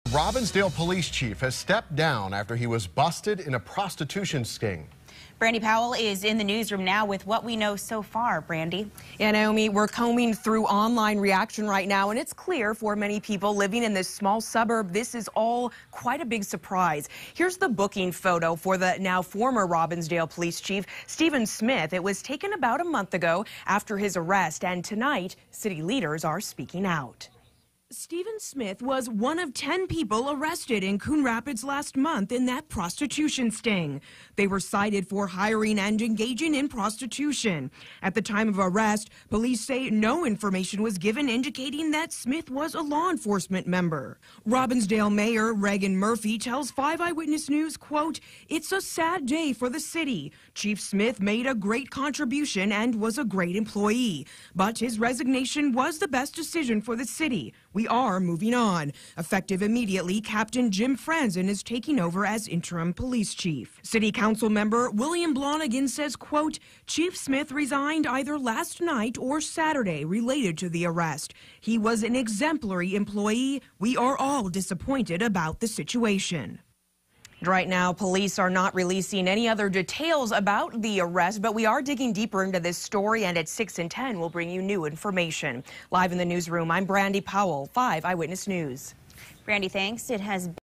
Robbinsdale police chief has stepped down after he was busted in a prostitution sting. Brandy Powell is in the newsroom now with what we know so far. Brandy. Yeah, Naomi, we're combing through online reaction right now, and it's clear for many people living in this small suburb, this is all quite a big surprise. Here's the booking photo for the now former Robbinsdale police chief, Stephen Smith. It was taken about a month ago after his arrest, and tonight, city leaders are speaking out. Stephen Smith was one of 10 people arrested in Coon Rapids last month in that prostitution sting. They were cited for hiring and engaging in prostitution. At the time of arrest, police say no information was given indicating that Smith was a law enforcement member. Robbinsdale Mayor Reagan Murphy tells 5 Eyewitness News, quote, "It's a sad day for the city. Chief Smith made a great contribution and was a great employee, but his resignation was the best decision for the city. We are moving on." Effective immediately, Captain Jim Franzen is taking over as interim police chief. City Council member William Blonigan says, quote, "Chief Smith resigned either last night or Saturday related to the arrest. He was an exemplary employee. We are all disappointed about the situation." Right now, police are not releasing any other details about the arrest, but we are digging deeper into this story, and at 6 and 10, we'll bring you new information. Live in the newsroom, I'm Brandy Powell, 5 Eyewitness News. Brandy, thanks. It has